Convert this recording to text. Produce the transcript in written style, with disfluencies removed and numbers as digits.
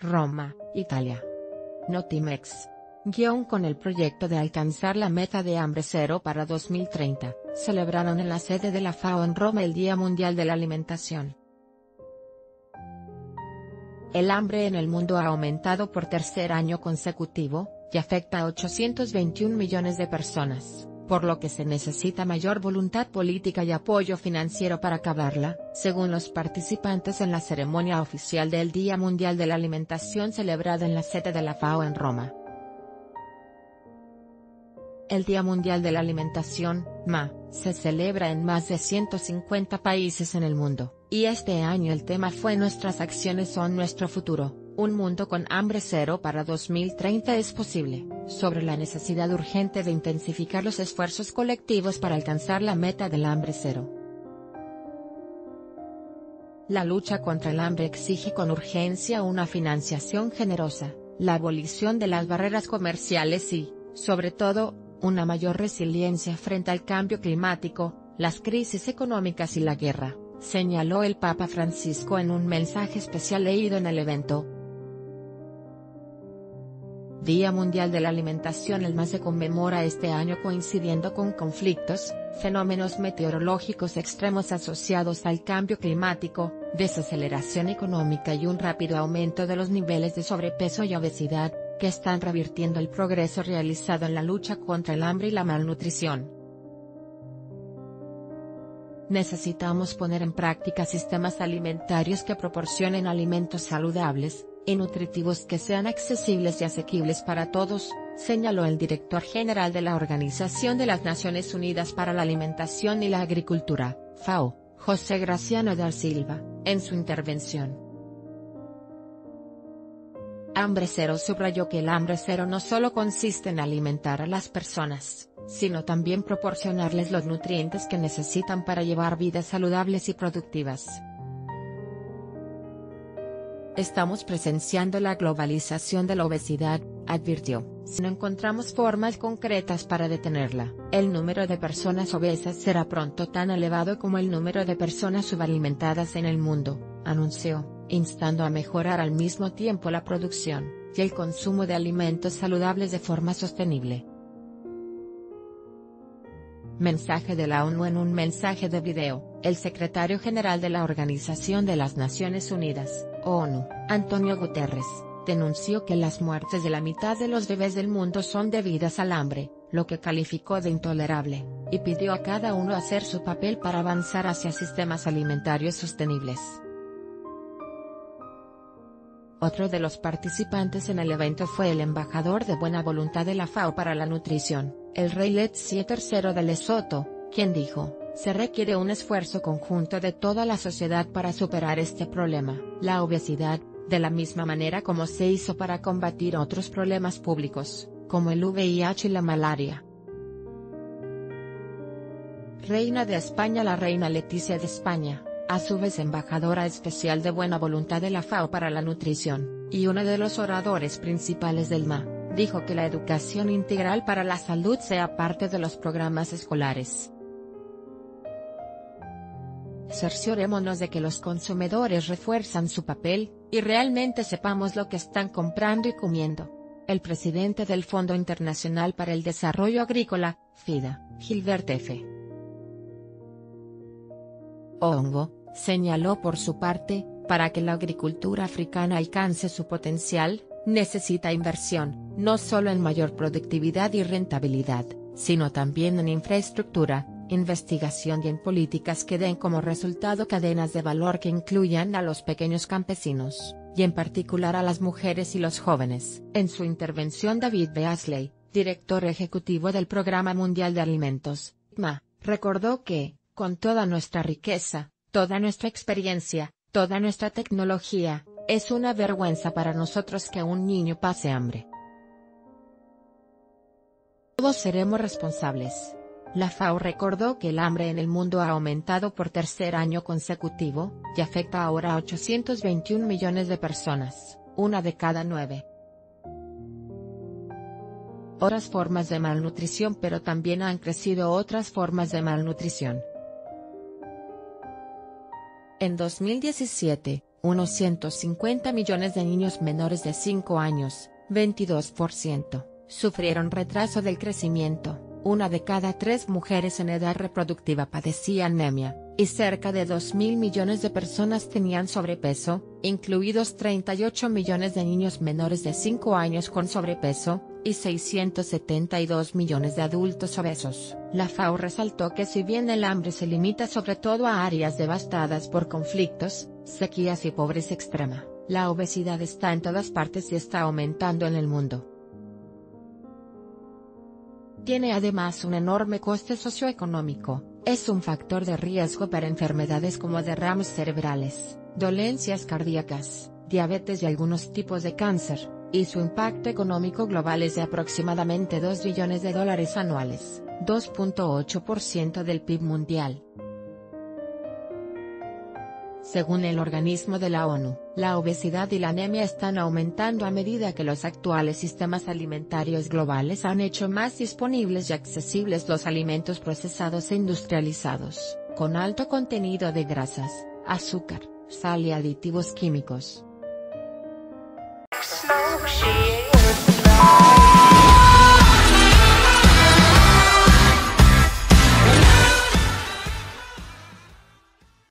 Roma, Italia. Notimex. Con el proyecto de alcanzar la meta de hambre cero para 2030, celebraron en la sede de la FAO en Roma el Día Mundial de la Alimentación. El hambre en el mundo ha aumentado por tercer año consecutivo, y afecta a 821 millones de personas, por lo que se necesita mayor voluntad política y apoyo financiero para acabarla, según los participantes en la ceremonia oficial del Día Mundial de la Alimentación celebrada en la sede de la FAO en Roma. El Día Mundial de la Alimentación, MA, se celebra en más de 150 países en el mundo, y este año el tema fue Nuestras acciones son nuestro futuro, un mundo con hambre cero para 2030 es posible, sobre la necesidad urgente de intensificar los esfuerzos colectivos para alcanzar la meta del hambre cero. La lucha contra el hambre exige con urgencia una financiación generosa, la abolición de las barreras comerciales y, sobre todo, una mayor resiliencia frente al cambio climático, las crisis económicas y la guerra, señaló el Papa Francisco en un mensaje especial leído en el evento. Día Mundial de la Alimentación. El MA se conmemora este año coincidiendo con conflictos, fenómenos meteorológicos extremos asociados al cambio climático, desaceleración económica y un rápido aumento de los niveles de sobrepeso y obesidad, que están revirtiendo el progreso realizado en la lucha contra el hambre y la malnutrición. Necesitamos poner en práctica sistemas alimentarios que proporcionen alimentos saludables y nutritivos que sean accesibles y asequibles para todos, señaló el director general de la Organización de las Naciones Unidas para la Alimentación y la Agricultura, FAO, José Graciano da Silva, en su intervención. Hambre cero subrayó que el hambre cero no solo consiste en alimentar a las personas, sino también proporcionarles los nutrientes que necesitan para llevar vidas saludables y productivas. Estamos presenciando la globalización de la obesidad, advirtió. Si no encontramos formas concretas para detenerla, el número de personas obesas será pronto tan elevado como el número de personas subalimentadas en el mundo, anunció, instando a mejorar al mismo tiempo la producción y el consumo de alimentos saludables de forma sostenible. Mensaje de la ONU. En un mensaje de video, el secretario general de la Organización de las Naciones Unidas, ONU, Antonio Guterres, denunció que las muertes de la mitad de los bebés del mundo son debidas al hambre, lo que calificó de intolerable, y pidió a cada uno hacer su papel para avanzar hacia sistemas alimentarios sostenibles. Otro de los participantes en el evento fue el embajador de buena voluntad de la FAO para la nutrición, el rey Letsie III de Lesoto, quien dijo: se requiere un esfuerzo conjunto de toda la sociedad para superar este problema, la obesidad, de la misma manera como se hizo para combatir otros problemas públicos, como el VIH y la malaria. Reina de España. La reina Leticia de España, a su vez embajadora especial de buena voluntad de la FAO para la nutrición, y uno de los oradores principales del MA, dijo que la educación integral para la salud sea parte de los programas escolares. Cerciorémonos de que los consumidores refuerzan su papel, y realmente sepamos lo que están comprando y comiendo. El presidente del Fondo Internacional para el Desarrollo Agrícola, FIDA, Gilbert F. Ongo, señaló por su parte, para que la agricultura africana alcance su potencial, necesita inversión, no solo en mayor productividad y rentabilidad, sino también en infraestructura, investigación y en políticas que den como resultado cadenas de valor que incluyan a los pequeños campesinos, y en particular a las mujeres y los jóvenes. En su intervención, David Beasley, director ejecutivo del Programa Mundial de Alimentos, MA, recordó que, con toda nuestra riqueza, toda nuestra experiencia, toda nuestra tecnología, es una vergüenza para nosotros que un niño pase hambre. Todos seremos responsables. La FAO recordó que el hambre en el mundo ha aumentado por tercer año consecutivo, y afecta ahora a 821 millones de personas, una de cada 9. Otras formas de malnutrición, pero también han crecido otras formas de malnutrición. En 2017, unos 150 millones de niños menores de 5 años, 22%, sufrieron retraso del crecimiento, 1 de cada 3 mujeres en edad reproductiva padecía anemia, y cerca de 2.000 millones de personas tenían sobrepeso, incluidos 38 millones de niños menores de 5 años con sobrepeso, y 672 millones de adultos obesos. La FAO resaltó que si bien el hambre se limita sobre todo a áreas devastadas por conflictos, sequías y pobreza extrema, la obesidad está en todas partes y está aumentando en el mundo. Tiene además un enorme coste socioeconómico, es un factor de riesgo para enfermedades como derrames cerebrales, dolencias cardíacas, diabetes y algunos tipos de cáncer, y su impacto económico global es de aproximadamente $2 billones anuales, 2.8% del PIB mundial. Según el organismo de la ONU, la obesidad y la anemia están aumentando a medida que los actuales sistemas alimentarios globales han hecho más disponibles y accesibles los alimentos procesados e industrializados, con alto contenido de grasas, azúcar, sal y aditivos químicos.